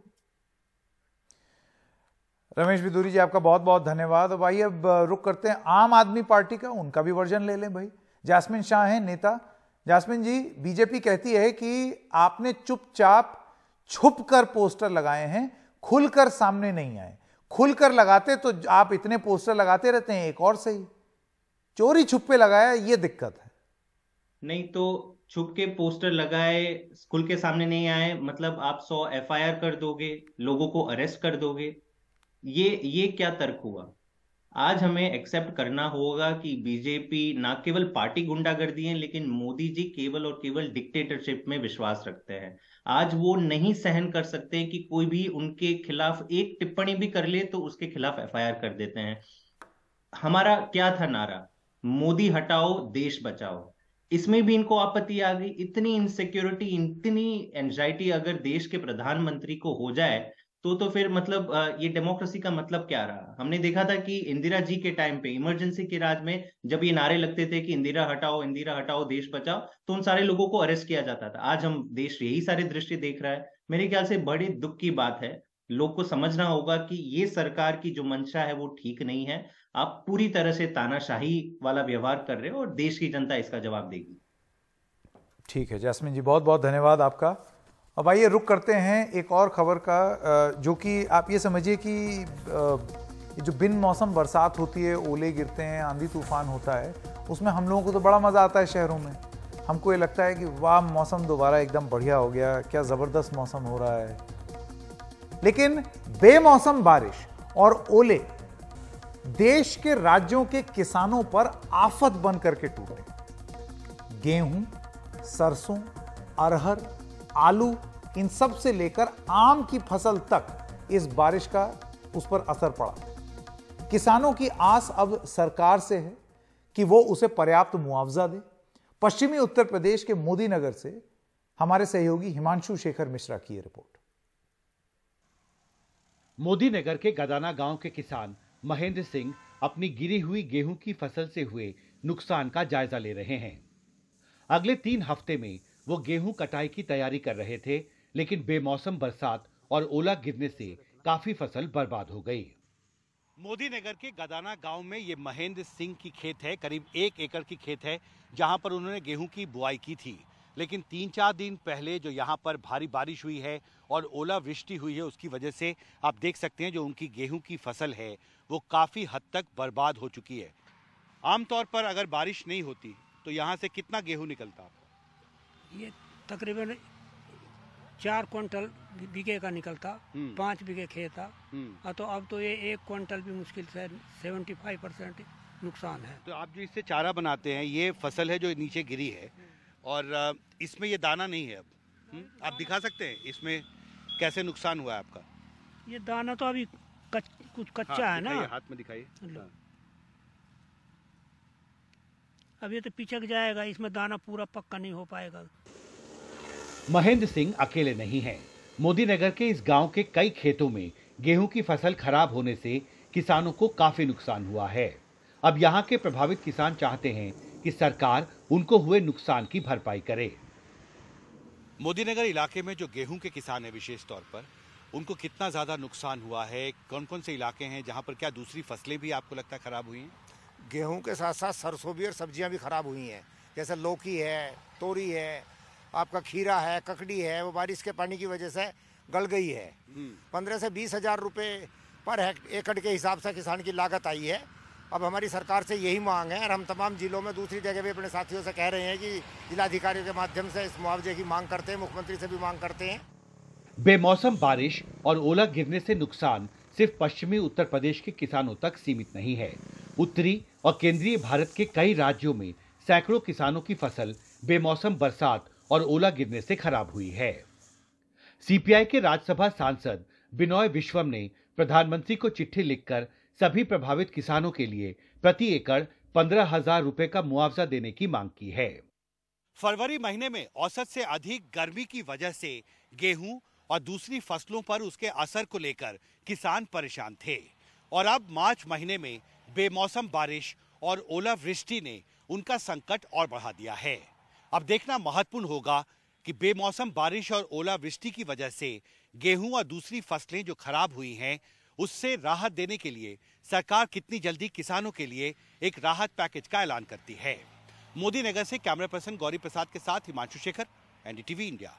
रमेश बिधूरी जी, आपका बहुत बहुत धन्यवाद। अब आइए अब रुक करते हैं आम आदमी पार्टी का, उनका भी वर्जन ले लें भाई। जास्मिन शाह हैं नेता। जास्मिन जी, बीजेपी कहती है कि आपने चुपचाप छुप कर पोस्टर लगाए हैं, खुलकर सामने नहीं आए। खुलकर लगाते तो आप इतने पोस्टर लगाते रहते हैं, एक और सही, चोरी छुपे लगाया, ये दिक्कत है। नहीं तो छुप के पोस्टर लगाए, खुल के सामने नहीं आए, मतलब आप सौ एफआईआर कर दोगे, लोगों को अरेस्ट कर दोगे, ये ये क्या तर्क हुआ? आज हमें एक्सेप्ट करना होगा कि बीजेपी ना केवल पार्टी गुंडागर्दी है, लेकिन मोदी जी केवल और केवल डिक्टेटरशिप में विश्वास रखते हैं। आज वो नहीं सहन कर सकते कि कोई भी उनके खिलाफ एक टिप्पणी भी कर ले तो उसके खिलाफ एफआईआर कर देते हैं। हमारा क्या था नारा? मोदी हटाओ, देश बचाओ। इसमें भी इनको आपत्ति आ गई। इतनी इनसिक्योरिटी, इतनी एंजाइटी अगर देश के प्रधानमंत्री को हो जाए तो तो फिर मतलब ये डेमोक्रेसी का मतलब क्या रहा? हमने देखा था कि इंदिरा जी के टाइम पे, इमरजेंसी के राज में, जब ये नारे लगते थे कि इंदिरा हटाओ, इंदिरा हटाओ, देश बचाओ, तो उन सारे लोगों को अरेस्ट किया जाता था। आज हम देश यही सारे दृश्य देख रहा है। मेरे ख्याल से बड़ी दुख की बात है। लोग को समझना होगा कि ये सरकार की जो मंशा है वो ठीक नहीं है। आप पूरी तरह से तानाशाही वाला व्यवहार कर रहे हो और देश की जनता इसका जवाब देगी। ठीक है जास्मिन जी, बहुत बहुत धन्यवाद आपका। अब आइए रुक करते हैं एक और खबर का, जो कि आप ये समझिए कि जो बिन मौसम बरसात होती है, ओले गिरते हैं, आंधी तूफान होता है, उसमें हम लोगों को तो बड़ा मज़ा आता है। शहरों में हमको ये लगता है कि वाह, मौसम दोबारा एकदम बढ़िया हो गया, क्या ज़बरदस्त मौसम हो रहा है। लेकिन बेमौसम बारिश और ओले देश के राज्यों के किसानों पर आफत बन करके टूटे। गेहूं, सरसों, अरहर, आलू, इन सब से लेकर आम की फसल तक इस बारिश का उस पर असर पड़ा। किसानों की आस अब सरकार से है कि वो उसे पर्याप्त मुआवजा दे, पश्चिमी उत्तर प्रदेश के मोदी नगर से हमारे सहयोगी हिमांशु शेखर मिश्रा की रिपोर्ट। मोदी नगर के गदाना गांव के किसान महेंद्र सिंह अपनी गिरी हुई गेहूं की फसल से हुए नुकसान का जायजा ले रहे हैं। अगले तीन हफ्ते में वो गेहूं कटाई की तैयारी कर रहे थे, लेकिन बेमौसम बरसात और ओला गिरने से काफी फसल बर्बाद हो गई। मोदी नगर के गदाना गांव में ये महेंद्र सिंह की खेत है, करीब एक एकड़ की खेत है, जहां पर उन्होंने गेहूं की बुआई की थी। लेकिन तीन चार दिन पहले जो यहाँ पर भारी बारिश हुई है और ओलावृष्टि हुई है, उसकी वजह से आप देख सकते हैं जो उनकी गेहूं की फसल है वो काफ़ी हद तक बर्बाद हो चुकी है। आमतौर पर अगर बारिश नहीं होती तो यहाँ से कितना गेहूं निकलता? ये तकरीबन चार क्विंटल बीघे का निकलता, पाँच बीघे खेत था, तो अब तो ये एक क्विंटल भी मुश्किल से पचहत्तर परसेंट नुकसान है। तो आप जो इससे चारा बनाते हैं, ये फसल है जो नीचे गिरी है और इसमें ये दाना नहीं है। अब आप दिखा सकते हैं इसमें कैसे नुकसान हुआ है आपका? ये दाना तो अभी कच, कुछ कच्चा हाँ, है ना, हाथ में दिखाइए। अब ये तो पिचक जाएगा, इसमें दाना पूरा पक्का नहीं हो पाएगा। महेंद्र सिंह अकेले नहीं हैं। मोदी नगर के इस गांव के कई खेतों में गेहूं की फसल खराब होने से किसानों को काफी नुकसान हुआ है। अब यहां के प्रभावित किसान चाहते हैं कि सरकार उनको हुए नुकसान की भरपाई करे। मोदी नगर इलाके में जो गेहूं के किसान हैं विशेष तौर पर, उनको कितना ज्यादा नुकसान हुआ है? कौन कौन से इलाके हैं जहां पर क्या दूसरी फसलें भी आपको लगता है खराब हुई हैं? गेहूं के साथ साथ सरसों भी और सब्जियां भी खराब हुई हैं, जैसे लौकी है, तोरी है, आपका खीरा है, ककड़ी है, वो बारिश के पानी की वजह से गल गई है। पंद्रह से बीस हजार रुपये पर एकड़ के हिसाब से किसान की लागत आई है। अब हमारी सरकार से यही मांग है और हम तमाम जिलों में दूसरी जगह भी अपने साथियों से कह रहे हैं कि जिलाधिकारियों के माध्यम से इस मुआवजे की मांग करते हैं, मुख्यमंत्री से भी मांग करते हैं। बेमौसम बारिश और ओला गिरने से नुकसान सिर्फ पश्चिमी उत्तर प्रदेश के किसानों तक सीमित नहीं है। उत्तरी और केंद्रीय भारत के कई राज्यों में सैकड़ों किसानों की फसल बेमौसम बरसात और ओला गिरने से खराब हुई है। सीपीआई के राज्यसभा सांसद बिनोय विश्वम ने प्रधानमंत्री को चिट्ठी लिखकर सभी प्रभावित किसानों के लिए प्रति एकड़ पंद्रह हजार रुपए का मुआवजा देने की मांग की है। फरवरी महीने में औसत से अधिक गर्मी की वजह से गेहूं और दूसरी फसलों पर उसके असर को लेकर किसान परेशान थे और अब मार्च महीने में बेमौसम बारिश और ओलावृष्टि ने उनका संकट और बढ़ा दिया है। अब देखना महत्वपूर्ण होगा कि बेमौसम बारिश और ओलावृष्टि की वजह से गेहूं और दूसरी फसलें जो खराब हुई हैं, उससे राहत देने के लिए सरकार कितनी जल्दी किसानों के लिए एक राहत पैकेज का ऐलान करती है। मोदी नगर से कैमरा पर्सन गौरी प्रसाद के साथ हिमांशु शेखर, एनडीटीवी इंडिया।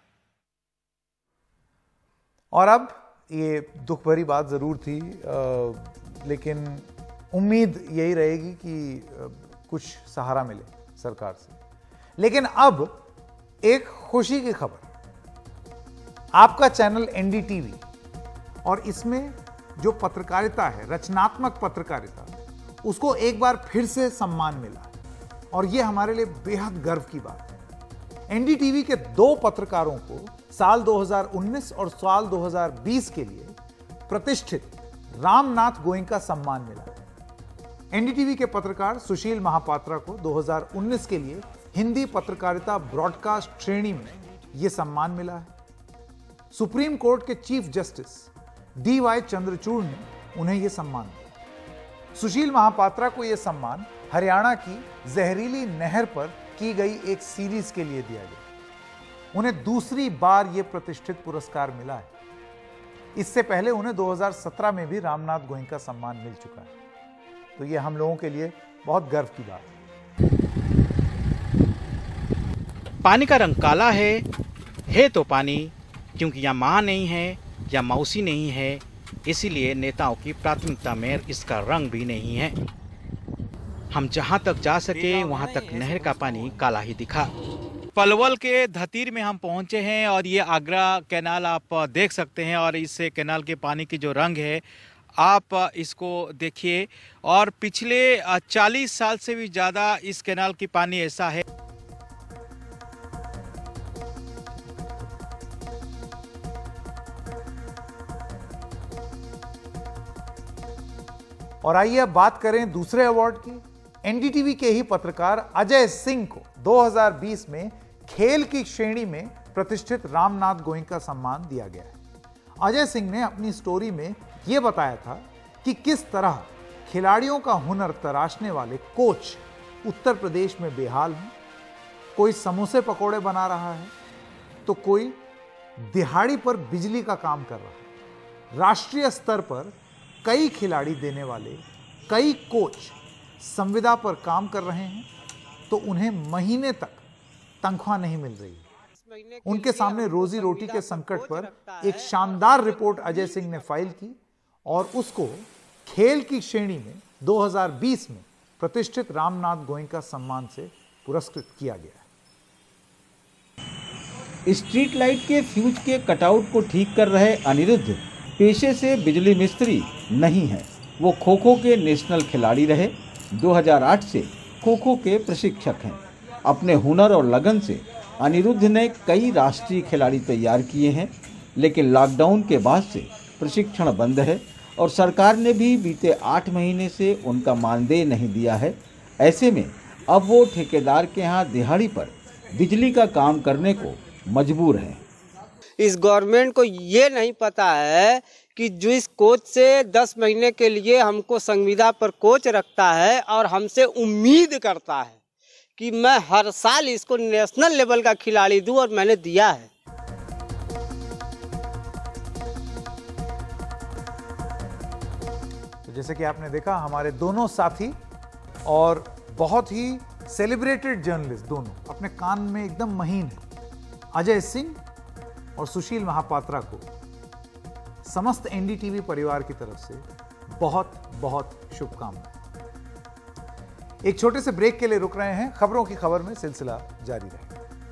और अब ये दुख भरी बात जरूर थी, आ, लेकिन उम्मीद यही रहेगी कि आ, कुछ सहारा मिले सरकार से। लेकिन अब एक खुशी की खबर, आपका चैनल एनडीटीवी और इसमें जो पत्रकारिता है, रचनात्मक पत्रकारिता, उसको एक बार फिर से सम्मान मिला है और ये हमारे लिए बेहद गर्व की बात है। एनडीटीवी के दो पत्रकारों को साल दो हज़ार उन्नीस और साल दो हज़ार बीस के लिए प्रतिष्ठित रामनाथ गोयनका सम्मान मिला है। एनडीटीवी के पत्रकार सुशील महापात्रा को दो हज़ार उन्नीस के लिए हिंदी पत्रकारिता ब्रॉडकास्ट श्रेणी में यह सम्मान मिला है। सुप्रीम कोर्ट के chief justice D Y Chandrachud ने उन्हें यह सम्मान दिया। सुशील महापात्रा को यह सम्मान हरियाणा की जहरीली नहर पर की गई एक सीरीज के लिए दिया गया। उन्हें दूसरी बार यह प्रतिष्ठित पुरस्कार मिला है। इससे पहले उन्हें दो हज़ार सत्रह में भी रामनाथ गोयनका सम्मान मिल चुका है। तो यह हम लोगों के लिए बहुत गर्व की बात है। पानी का रंग काला है है तो पानी, क्योंकि यहाँ माँ नहीं है या मौसी नहीं है, इसीलिए नेताओं की प्राथमिकता में इसका रंग भी नहीं है। हम जहाँ तक जा सके वहाँ तक नहर का पानी काला ही दिखा। पलवल के धतीर में हम पहुँचे हैं और ये आगरा कैनाल आप देख सकते हैं और इस कैनाल के पानी की जो रंग है आप इसको देखिए। और पिछले चालीस साल से भी ज़्यादा इस कैनाल की पानी ऐसा है। और आइए अब बात करें दूसरे अवार्ड की। एनडीटीवी के ही पत्रकार अजय सिंह को दो हज़ार बीस में खेल की श्रेणी में प्रतिष्ठित रामनाथ गोयनका सम्मान दिया गया है। अजय सिंह ने अपनी स्टोरी में यह बताया था कि किस तरह खिलाड़ियों का हुनर तराशने वाले कोच उत्तर प्रदेश में बेहाल हैं। कोई समोसे पकोड़े बना रहा है तो कोई दिहाड़ी पर बिजली का काम कर रहा है। राष्ट्रीय स्तर पर कई खिलाड़ी देने वाले कई कोच संविदा पर काम कर रहे हैं तो उन्हें महीने तक तनख्वाह नहीं मिल रही है। उनके सामने रोजी रोटी के संकट पर एक शानदार रिपोर्ट अजय सिंह ने फाइल की और उसको खेल की श्रेणी में दो हज़ार बीस में प्रतिष्ठित रामनाथ गोयनका सम्मान से पुरस्कृत किया गया है। स्ट्रीट लाइट के फ्यूज के कटआउट को ठीक कर रहे अनिरुद्ध पेशे से बिजली मिस्त्री नहीं है। वो खो खो के नेशनल खिलाड़ी रहे। दो हज़ार आठ से खो खो के प्रशिक्षक हैं। अपने हुनर और लगन से अनिरुद्ध ने कई राष्ट्रीय खिलाड़ी तैयार किए हैं, लेकिन लॉकडाउन के बाद से प्रशिक्षण बंद है और सरकार ने भी बीते आठ महीने से उनका मानदेय नहीं दिया है। ऐसे में अब वो ठेकेदार के यहाँ दिहाड़ी पर बिजली का काम करने को मजबूर हैं। इस गवर्नमेंट को ये नहीं पता है कि जो इस कोच से दस महीने के लिए हमको संविदा पर कोच रखता है और हमसे उम्मीद करता है कि मैं हर साल इसको नेशनल लेवल का खिलाड़ी दूं, और मैंने दिया है। तो जैसे कि आपने देखा, हमारे दोनों साथी और बहुत ही सेलिब्रेटेड जर्नलिस्ट दोनों अपने कान में एकदम महीन है। अजय सिंह और सुशील महापात्रा को समस्त एनडीटीवी परिवार की तरफ से बहुत बहुत शुभकामनाएं। एक छोटे से ब्रेक के लिए रुक रहे हैं। खबरों की खबर में सिलसिला जारी रहेगा।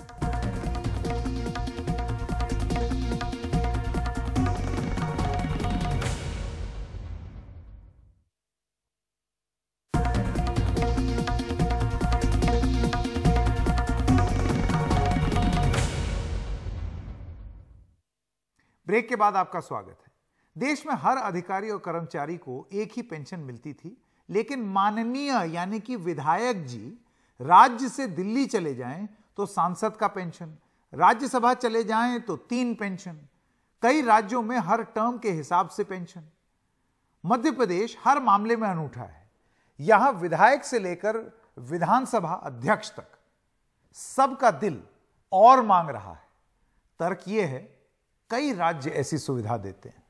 ब्रेक के बाद आपका स्वागत है। देश में हर अधिकारी और कर्मचारी को एक ही पेंशन मिलती थी, लेकिन माननीय यानी कि विधायक जी राज्य से दिल्ली चले जाएं तो सांसद का पेंशन, राज्यसभा चले जाएं तो तीन पेंशन, कई राज्यों में हर टर्म के हिसाब से पेंशन। मध्य प्रदेश हर मामले में अनूठा है। यहां विधायक से लेकर विधानसभा अध्यक्ष तक सबका दिल और मांग रहा है। तर्क यह है, कई राज्य ऐसी सुविधा देते हैं।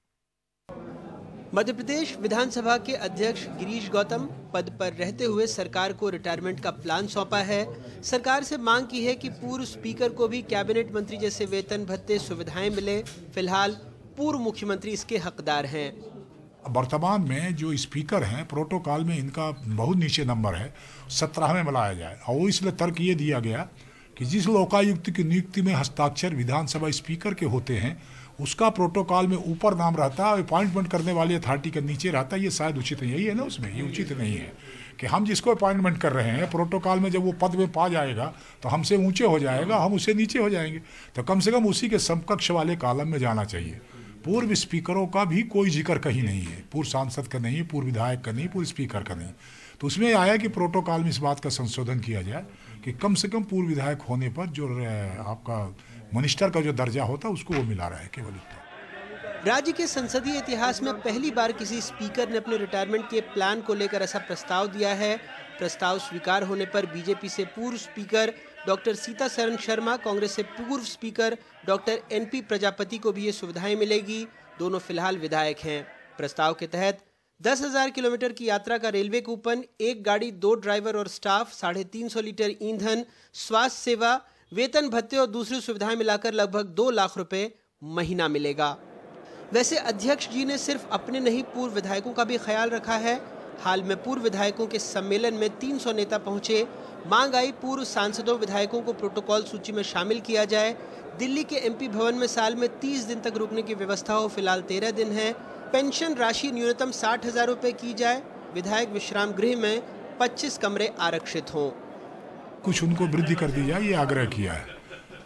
मध्य प्रदेश विधानसभा के अध्यक्ष गिरीश गौतम पद पर रहते हुए सरकार को रिटायरमेंट का प्लान सौंपा है। सरकार से मांग की है कि पूर्व स्पीकर को भी कैबिनेट मंत्री जैसे वेतन भत्ते सुविधाएं मिले। फिलहाल पूर्व मुख्यमंत्री इसके हकदार हैं। वर्तमान में जो स्पीकर हैं, प्रोटोकॉल में इनका बहुत नीचे नंबर है, सत्रहवें में लाया जाए। और वो इसलिए तर्क ये दिया गया कि जिस लोकायुक्त की नियुक्ति में हस्ताक्षर विधानसभा स्पीकर के होते हैं, उसका प्रोटोकॉल में ऊपर नाम रहता है, अपॉइंटमेंट करने वाली अथॉरिटी के नीचे रहता है। ये शायद उचित नहीं है ना, उसमें ये उचित नहीं है कि हम जिसको अपॉइंटमेंट कर रहे हैं प्रोटोकॉल में जब वो पद में पा जाएगा तो हमसे ऊंचे हो जाएगा, हम उससे नीचे हो जाएंगे। तो कम से कम उसी के समकक्ष वाले कॉलम में जाना चाहिए। पूर्व स्पीकरों का भी कोई जिक्र कहीं नहीं है, पूर्व सांसद का नहीं, पूर्व विधायक का नहीं, पूर्व स्पीकर का नहीं। तो उसमें आया कि प्रोटोकॉल में इस बात का संशोधन किया जाए कि कम से कम पूर्व विधायक होने पर जो आपका मिनिस्टर का जो दर्जा होता है उसको वो मिला रहा है केवल। राज्य के संसदीय इतिहास में पहली बार किसी स्पीकर ने अपने रिटायरमेंट के प्लान को लेकर ऐसा प्रस्ताव दिया है। प्रस्ताव स्वीकार होने पर बीजेपी से पूर्व speaker doctor Sitasaran Sharma, Congress से पूर्व स्पीकर डॉक्टर एनपी प्रजापति को भी ये सुविधाएं मिलेगी। दोनों फिलहाल विधायक हैं। प्रस्ताव के तहत दस हजार किलोमीटर की यात्रा का रेलवे कूपन, एक गाड़ी, दो ड्राइवर और स्टाफ, साढ़े तीन सौ लीटर ईंधन, स्वास्थ्य सेवा, वेतन भत्ते और दूसरी सुविधाएं मिलाकर लगभग दो लाख रुपए महीना मिलेगा। वैसे अध्यक्ष जी ने सिर्फ अपने नहीं पूर्व विधायकों का भी ख्याल रखा है। हाल में पूर्व विधायकों के सम्मेलन में तीन सौ नेता पहुंचे। मांग आई पूर्व सांसदों विधायकों को प्रोटोकॉल सूची में शामिल किया जाए। दिल्ली के एमपी भवन में साल में तीस दिन तक रुकने की व्यवस्था हो, फिलहाल तेरह दिन है। पेंशन राशि न्यूनतम साठ हजार रुपए की जाए। विधायक विश्राम गृह में पच्चीस कमरे आरक्षित हों। कुछ उनको वृद्धि कर दी जाए, ये आग्रह किया है।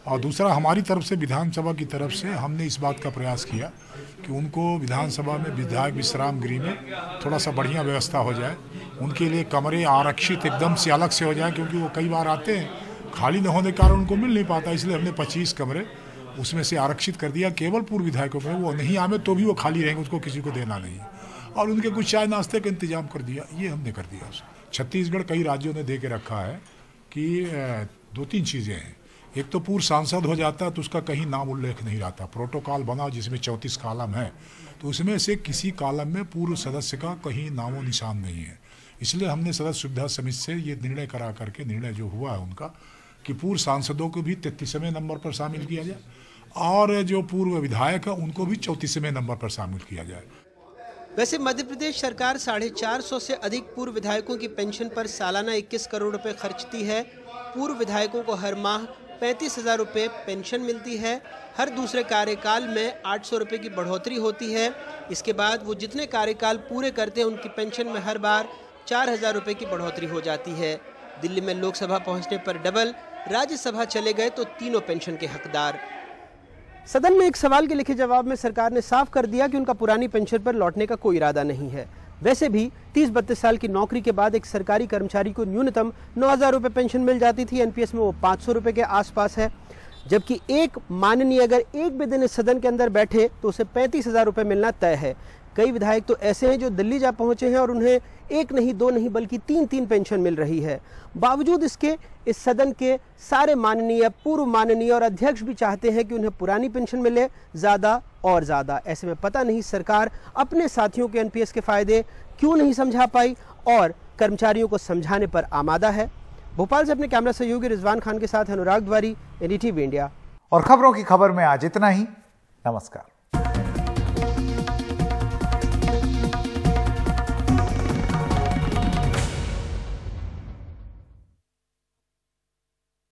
और दूसरा हमारी तरफ से विधानसभा की तरफ से हमने इस बात का प्रयास किया कि उनको विधानसभा में विधायक विश्राम गृह में थोड़ा सा बढ़िया व्यवस्था हो जाए, उनके लिए कमरे आरक्षित एकदम से अलग से हो जाए, क्योंकि वो कई बार आते हैं खाली न होने के कारण उनको मिल नहीं पाता। इसलिए हमने पच्चीस कमरे उसमें से आरक्षित कर दिया केवल पूर्व विधायकों में। वो नहीं आवे तो भी वो खाली रहेंगे, उसको किसी को देना नहीं, और उनके कुछ चाय नाश्ते का इंतजाम कर दिया, ये हमने कर दिया। छत्तीसगढ़ कई राज्यों ने दे के रखा है कि दो तीन चीज़ें हैं। एक तो पूर्व सांसद हो जाता है तो उसका कहीं नाम उल्लेख नहीं रहता, प्रोटोकॉल बना जिसमें चौंतीस कॉलम है, तो उसमें से किसी कॉलम में पूर्व सदस्य का कहीं नामो निशान नहीं है। इसलिए हमने सदस्य सुविधा समिति से ये निर्णय करा करके निर्णय जो हुआ है उनका कि पूर्व सांसदों को भी तैंतीसवें नंबर पर शामिल किया जाए और जो पूर्व विधायक है उनको भी चौंतीसवें नंबर पर शामिल किया जाए। वैसे मध्य प्रदेश सरकार साढ़े चार सौ से अधिक पूर्व विधायकों की पेंशन पर सालाना इक्कीस करोड़ रुपए खर्चती है। पूर्व विधायकों को हर माह पैंतीस हजार रुपये पेंशन मिलती है। हर दूसरे कार्यकाल में आठ सौ रुपये की बढ़ोतरी होती है। इसके बाद वो जितने कार्यकाल पूरे करते हैं उनकी पेंशन में हर बार चार हजार रुपये की बढ़ोतरी हो जाती है। दिल्ली में लोकसभा पहुंचने पर डबल, राज्यसभा चले गए तो तीनों पेंशन के हकदार। सदन में एक सवाल के लिखे जवाब में सरकार ने साफ कर दिया कि उनका पुरानी पेंशन पर लौटने का कोई इरादा नहीं है। वैसे भी तीस बत्तीस साल की नौकरी के बाद एक सरकारी कर्मचारी को न्यूनतम नौ हजार रुपये पेंशन मिल जाती थी। एनपीएस में वो पाँच सौ रुपये के आसपास है, जबकि एक माननीय अगर एक भी दिन इस सदन के अंदर बैठे तो उसे पैंतीस हजार रुपये मिलना तय है। कई विधायक तो ऐसे हैं जो दिल्ली जा पहुंचे हैं और उन्हें एक नहीं दो नहीं बल्कि तीन तीन पेंशन मिल रही है। बावजूद इसके इस सदन के सारे माननीय, पूर्व माननीय और अध्यक्ष भी चाहते हैं कि उन्हें पुरानी पेंशन मिले, ज़्यादा और ज़्यादा। ऐसे में पता नहीं सरकार अपने साथियों के एनपीएस के फायदे क्यों नहीं समझा पाई और कर्मचारियों को समझाने पर आमादा है। भोपाल से अपने कैमरा सहयोगी रिजवान खान के साथ अनुराग द्वारी, एनडीटीवी इंडिया। और खबरों की खबर में आज इतना ही। नमस्कार।